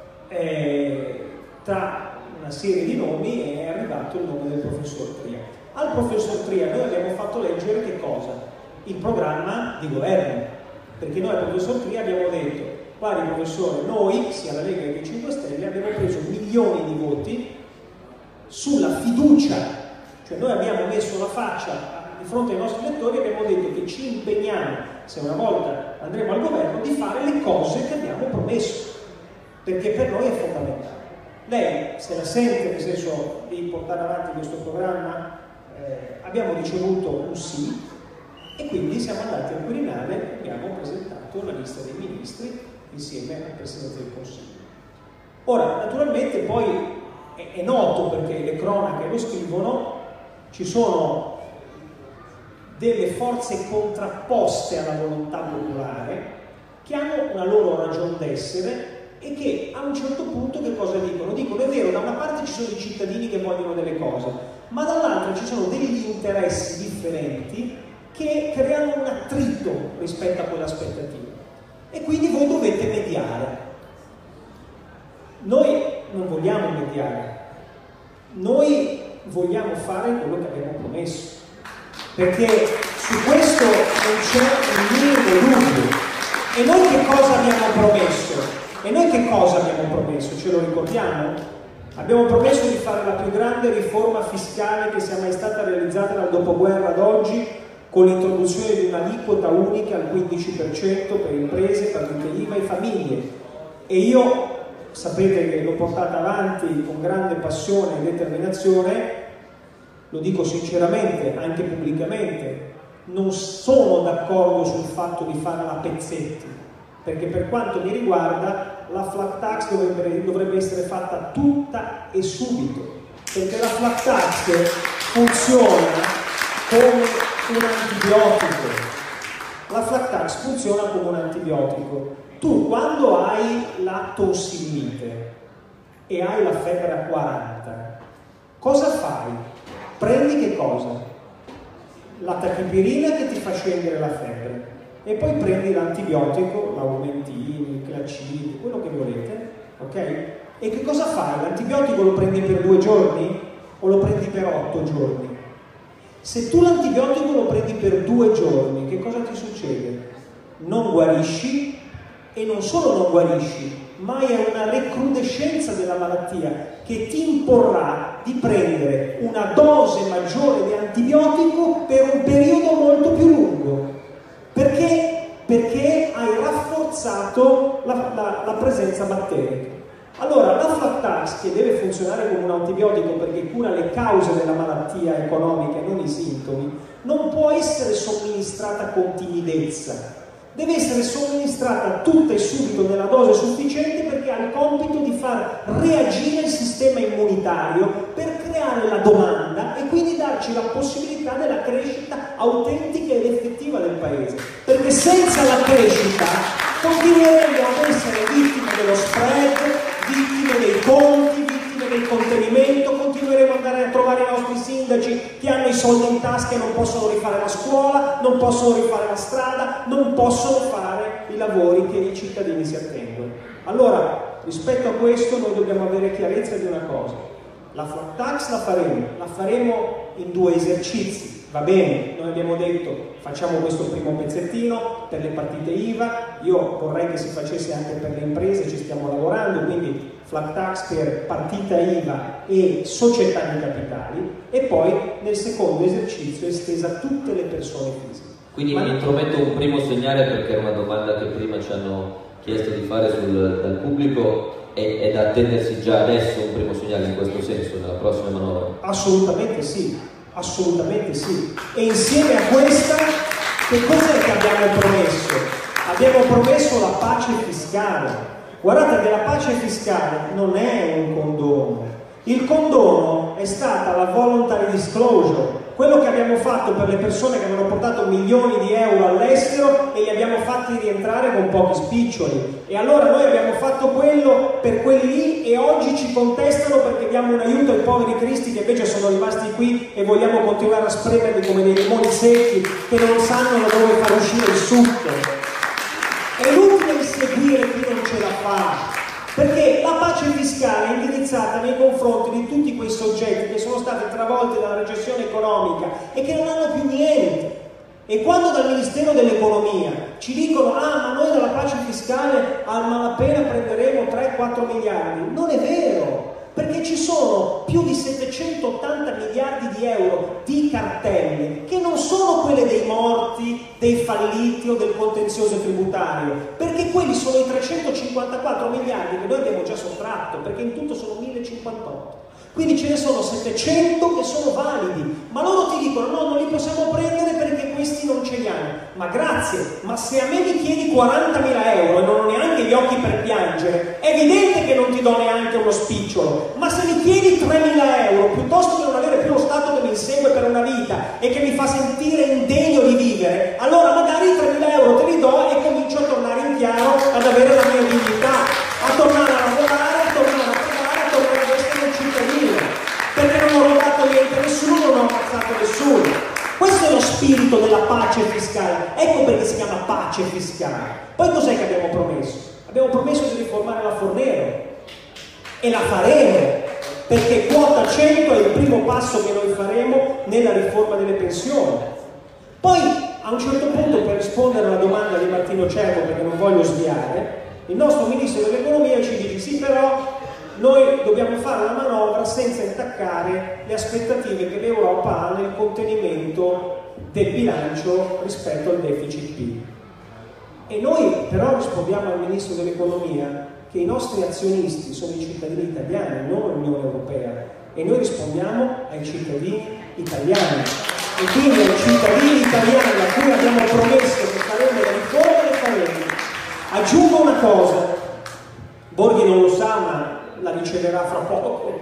tra una serie di nomi, è arrivato il nome del professor Tria. Al professor Tria noi abbiamo fatto leggere che cosa? Il programma di governo. Perché noi al professor Tria abbiamo detto: guardi professore, noi, sia la Lega che i 5 Stelle, abbiamo preso milioni di voti sulla fiducia. Cioè noi abbiamo messo la faccia di fronte ai nostri elettori e abbiamo detto che ci impegniamo, se una volta andremo al governo, di fare le cose che abbiamo promesso, perché per noi è fondamentale. Lei se la sente, nel senso di portare avanti questo programma? Abbiamo ricevuto un sì e quindi siamo andati al Quirinale e abbiamo presentato la lista dei ministri insieme al Presidente del Consiglio. Ora, naturalmente poi è noto, perché le cronache lo scrivono, ci sono delle forze contrapposte alla volontà popolare che hanno una loro ragion d'essere e che a un certo punto che cosa dicono? Dicono: è vero, da una parte ci sono i cittadini che vogliono delle cose, ma dall'altra ci sono degli interessi differenti che creano un attrito smentito rispetto a quell'aspettativa. E quindi voi dovete mediare. Noi non vogliamo mediare, noi vogliamo fare quello che abbiamo promesso, perché su questo non c'è un minimo dubbio. E noi che cosa abbiamo promesso? Ce lo ricordiamo? Abbiamo promesso di fare la più grande riforma fiscale che sia mai stata realizzata dal dopoguerra ad oggi, con l'introduzione di un'aliquota unica al 15% per imprese, partite IVA e famiglie. E io, sapete che l'ho portata avanti con grande passione e determinazione, lo dico sinceramente, anche pubblicamente, non sono d'accordo sul fatto di farla a pezzetti, perché per quanto mi riguarda la flat tax dovrebbe essere fatta tutta e subito, perché la flat tax funziona come un antibiotico. La flat tax funziona come un antibiotico. Tu quando hai la tonsilite e hai la febbre a 40, cosa fai? Prendi che cosa? La tachipirina che ti fa scendere la febbre e poi prendi l'antibiotico, l'aumentini, il clacide, quello che volete, ok? E che cosa fai? L'antibiotico lo prendi per 2 giorni o lo prendi per 8 giorni? Se tu l'antibiotico lo prendi per 2 giorni, che cosa ti succede? Non guarisci, e non solo non guarisci, ma è una recrudescenza della malattia che ti imporrà di prendere una dose maggiore di antibiotico per un periodo molto più lungo. Perché? Perché hai rafforzato la presenza batterica. Allora, la flat tax, che deve funzionare come un antibiotico perché cura le cause della malattia economica e non i sintomi, non può essere somministrata con timidezza. Deve essere somministrata tutta e subito nella dose sufficiente, perché ha il compito di far reagire il sistema immunitario per creare la domanda e quindi darci la possibilità della crescita autentica ed effettiva del paese. Perché senza la crescita continueremo ad essere vittime dello spread, vittime dei conti, vittime del contenimento, continueremo ad andare a trovare i nostri sindaci che hanno i soldi in tasca e non possono rifare la scuola, non possono rifare la strada, non possono fare i lavori che i cittadini si attendono. Allora, rispetto a questo noi dobbiamo avere chiarezza di una cosa: la flat tax la faremo in 2 esercizi. Va bene, noi abbiamo detto facciamo questo primo pezzettino per le partite IVA, io vorrei che si facesse anche per le imprese, ci stiamo lavorando, quindi flat tax per partita IVA e società di capitali, e poi nel secondo esercizio estesa a tutte le persone fisiche. Quindi mi intrometto un primo segnale, perché è una domanda che prima ci hanno chiesto di fare dal pubblico, è da attendersi già adesso un primo segnale in questo senso nella prossima manovra? Assolutamente sì. Assolutamente sì. E insieme a questa, che cos'è che abbiamo promesso? Abbiamo promesso la pace fiscale. Guardate che la pace fiscale non è un condono. Il condono è stata la voluntary disclosure, quello che abbiamo fatto per le persone che avevano portato milioni di euro all'estero e li abbiamo fatti rientrare con pochi spiccioli. E allora noi abbiamo fatto quello per quelli lì, e oggi ci contestano perché diamo un aiuto ai poveri cristi che invece sono rimasti qui e vogliamo continuare a spremerli come dei limoni secchi che non sanno da dove far uscire il succo. È inutile inseguire chi non ce la fa, perché la pace fiscale è indirizzata nei confronti di tutti quei soggetti che sono stati travolti dalla recessione economica e che non hanno più niente. E quando dal Ministero dell'Economia ci dicono ma noi dalla pace fiscale a malapena prenderemo 3-4 miliardi, non è vero, perché ci sono più di 780 miliardi di euro di cartelle che non sono quelle dei morti, dei falliti o del contenzioso tributario, perché quelli sono i 354 miliardi che noi abbiamo già sottratto, perché in tutto sono 1058. Quindi ce ne sono 700 che sono validi, ma loro ti dicono no, non li possiamo prendere perché questi non ce li hanno. Ma grazie, ma se a me mi chiedi 40.000 euro e non ho neanche gli occhi per piangere, è evidente che non ti do neanche uno spicciolo. Ma se mi chiedi 3.000 euro, piuttosto che non avere più lo Stato che mi insegue per una vita e che mi fa sentire indegno di vivere, allora magari 3.000 euro te li do e comincio a tornare in chiaro, ad avere la mia dignità, a tornare a lavorare, a tornare a pagare, a tornare ad essere un cittadino, perché non ho rubato niente a nessuno, non ho ammazzato nessuno. Questo è lo spirito della pace fiscale, Ecco perché si chiama pace fiscale. Poi cos'è che abbiamo promesso? Abbiamo promesso di riformare la Fornero e la faremo, perché quota 100 è il primo passo che noi faremo nella riforma delle pensioni. Poi a un certo punto, per rispondere alla domanda di Martino Cervo, perché non voglio sviare, il nostro ministro dell'economia ci dice sì, però noi dobbiamo fare una manovra senza intaccare le aspettative che l'Europa ha nel contenimento del bilancio rispetto al deficit PIL. E noi però rispondiamo al ministro dell'economia che i nostri azionisti sono i cittadini italiani, non l'Unione Europea, e noi rispondiamo ai cittadini italiani. E quindi ai cittadini italiani a cui abbiamo promesso che faremo le riforme, le faremo. Aggiungo una cosa, Borghi non lo sa ma la riceverà fra poco.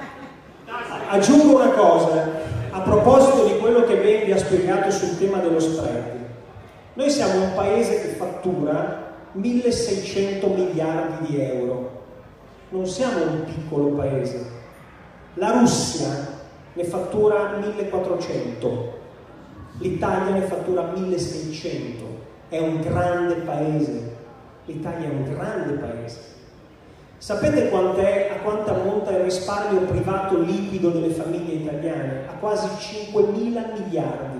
Aggiungo una cosa, a proposito di quello che Vendi ha spiegato sul tema dello spread. Noi siamo un paese che fattura 1600 miliardi di euro, non siamo un piccolo paese. La Russia ne fattura 1400, l'Italia ne fattura 1600, è un grande paese, l'Italia è un grande paese. Sapete a quanto ammonta il risparmio privato liquido delle famiglie italiane? A quasi 5.000 miliardi.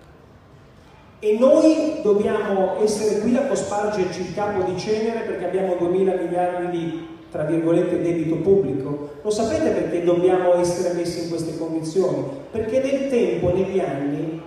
E noi dobbiamo essere qui a cospargerci il capo di cenere perché abbiamo 2.000 miliardi di, tra virgolette, debito pubblico. Lo sapete perché dobbiamo essere messi in queste condizioni? Perché nel tempo, negli anni,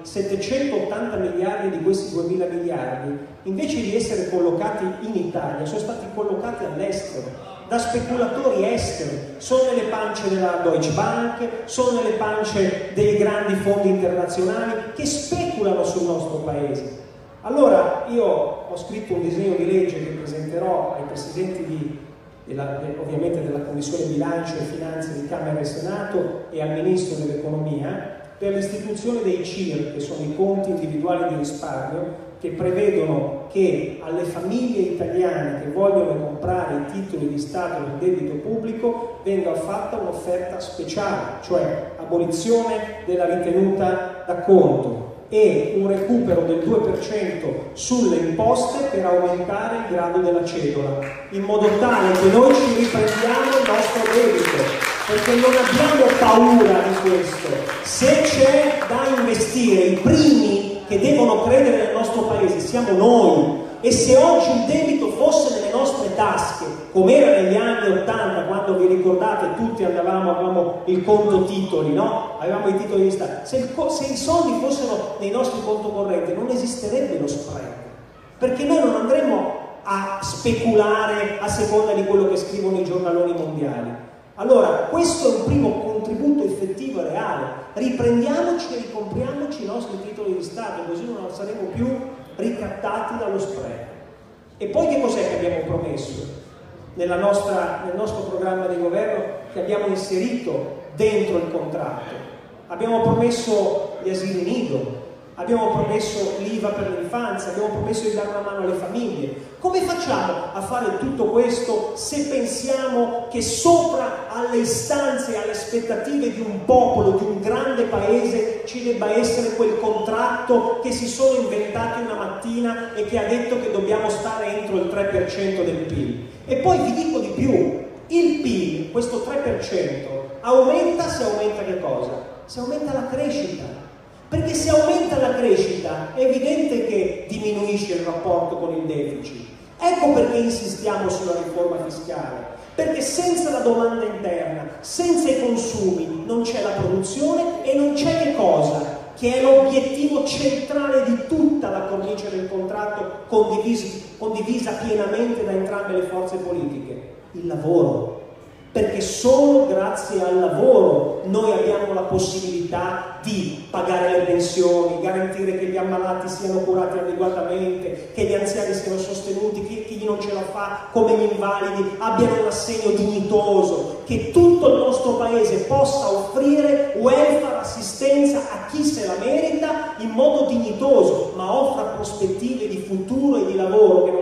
780 miliardi di questi 2.000 miliardi, invece di essere collocati in Italia, sono stati collocati all'estero, da speculatori esteri, sono nelle pance della Deutsche Bank, sono nelle pance dei grandi fondi internazionali che speculano sul nostro paese. Allora io ho scritto un disegno di legge che presenterò ai presidenti ovviamente della Commissione Bilancio e Finanze di Camera e Senato e al Ministro dell'Economia per l'istituzione dei CIR, che sono i conti individuali di risparmio, che prevedono che alle famiglie italiane che vogliono comprare i titoli di Stato del debito pubblico venga fatta un'offerta speciale, cioè abolizione della ritenuta d'acconto e un recupero del 2% sulle imposte per aumentare il grado della cedola, in modo tale che noi ci riprendiamo il nostro debito, perché non abbiamo paura di questo. Se c'è da investire, i primi che devono credere nel nostro paese siamo noi, e se oggi il debito fosse nelle nostre tasche, come era negli anni 80, quando vi ricordate tutti avevamo il conto titoli, no? Avevamo i titoli di Stato, se i soldi fossero nei nostri conti correnti non esisterebbe lo spread, perché noi non andremmo a speculare a seconda di quello che scrivono i giornaloni mondiali. Allora, questo è un primo contributo effettivo e reale. Riprendiamoci e ricompriamoci i nostri titoli di Stato, così non saremo più ricattati dallo spread. E poi che cos'è che abbiamo promesso nel nostro programma di governo, che abbiamo inserito dentro il contratto? Abbiamo promesso gli asili nido, abbiamo promesso l'IVA per l'infanzia, abbiamo promesso di dare una mano alle famiglie. Come facciamo a fare tutto questo se pensiamo che sopra alle istanze e alle aspettative di un popolo, di un grande paese, ci debba essere quel contratto che si sono inventati una mattina e che ha detto che dobbiamo stare entro il 3% del PIL? E poi vi dico di più, il PIL, questo 3%, aumenta se aumenta che cosa? Se aumenta la crescita. Perché se aumenta la crescita è evidente che diminuisce il rapporto con il deficit. Ecco perché insistiamo sulla riforma fiscale, perché senza la domanda interna, senza i consumi, non c'è la produzione e non c'è che cosa? Che è l'obiettivo centrale di tutta la cornice del contratto condivisa pienamente da entrambe le forze politiche, il lavoro. Perché solo grazie al lavoro noi abbiamo la possibilità di pagare le pensioni, garantire che gli ammalati siano curati adeguatamente, che gli anziani siano sostenuti, che chi non ce la fa, come gli invalidi, abbiano un assegno dignitoso, che tutto il nostro paese possa offrire welfare, assistenza a chi se la merita in modo dignitoso, ma offra prospettive di futuro e di lavoro che non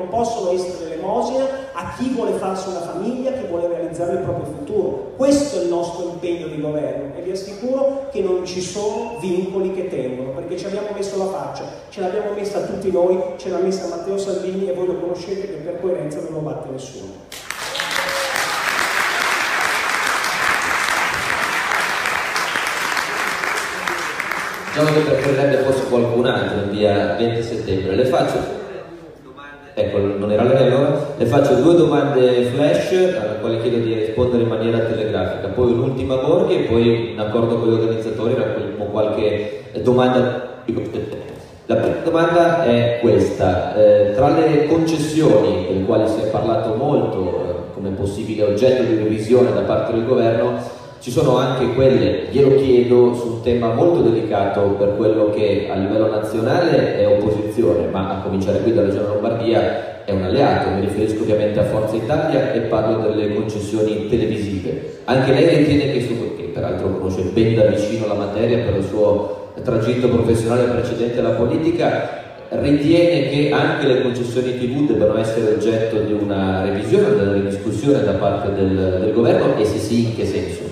possono essere l'elemosina a chi vuole farsi una famiglia, chi vuole realizzare il proprio futuro. Questo è il nostro impegno di governo e vi assicuro che non ci sono vincoli che tengono, perché ci abbiamo messo la faccia, ce l'abbiamo messa tutti noi, ce l'ha messa Matteo Salvini e voi lo conoscete che per coerenza non lo batte nessuno. Diciamo che preferirebbe forse qualcun altro in via 20 settembre. Le faccio ecco, non era lei allora. Le faccio due domande flash alle quali chiedo di rispondere in maniera telegrafica, poi un'ultima a Borghi e poi in accordo con gli organizzatori raccogliamo qualche domanda. La prima domanda è questa: tra le concessioni delle quali si è parlato molto come possibile oggetto di revisione da parte del governo, ci sono anche quelle, glielo chiedo, su un tema molto delicato per quello che a livello nazionale è opposizione, ma a cominciare qui dalla Regione Lombardia è un alleato. Mi riferisco ovviamente a Forza Italia e parlo delle concessioni televisive. Anche lei ritiene che peraltro conosce ben da vicino la materia per il suo tragitto professionale precedente alla politica, ritiene che anche le concessioni TV debbano essere oggetto di una revisione, della ridiscussione da parte del governo, e se sì, in che senso?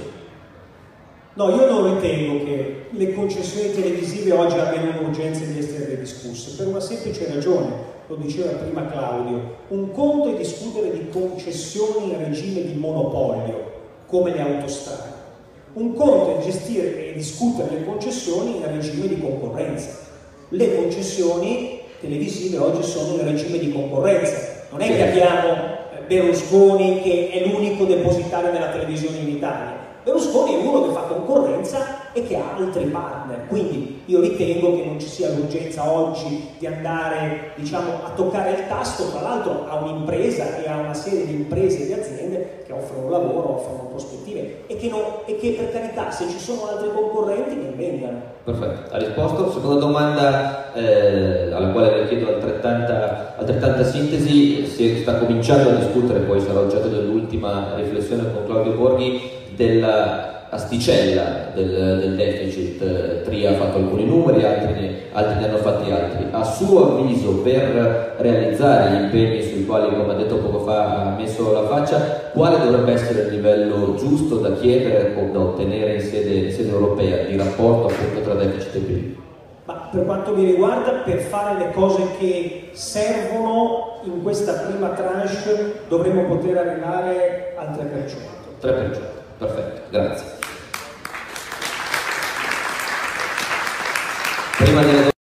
No, io non ritengo che le concessioni televisive oggi abbiano un'urgenza di essere ridiscusse, per una semplice ragione, lo diceva prima Claudio. Un conto è discutere di concessioni in regime di monopolio, come le autostrade. Un conto è gestire e discutere le concessioni in regime di concorrenza. Le concessioni televisive oggi sono in regime di concorrenza. Non è che abbiamo Berlusconi che è l'unico depositario della televisione in Italia. Berlusconi è uno che fa concorrenza e che ha altri partner, quindi io ritengo che non ci sia l'urgenza oggi di andare, diciamo, a toccare il tasto. Tra l'altro ha un'impresa e ha una serie di imprese e di aziende che offrono lavoro, offrono prospettive e che per carità, se ci sono altri concorrenti, che vengano. Perfetto, ha risposto. Seconda domanda alla quale le chiedo altrettanta sintesi. Si sta cominciando a discutere, poi sarà oggetto dell'ultima riflessione con Claudio Borghi, della asticella del deficit. Tria ha fatto alcuni numeri, altri ne hanno fatti altri. A suo avviso, per realizzare gli impegni sui quali, come ha detto poco fa, ha messo la faccia, quale dovrebbe essere il livello giusto da chiedere o da ottenere in sede europea di rapporto appunto tra deficit e PIL? Ma per quanto mi riguarda, per fare le cose che servono in questa prima tranche dovremmo poter arrivare al 3%. 3%. Perfetto, grazie. Prima di